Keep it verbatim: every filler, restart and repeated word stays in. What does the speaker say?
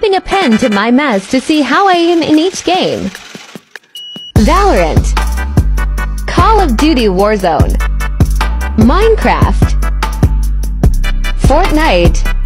dipping a pen to my mess to see how I am in each game. Valorant, Call of Duty Warzone, Minecraft, Fortnite,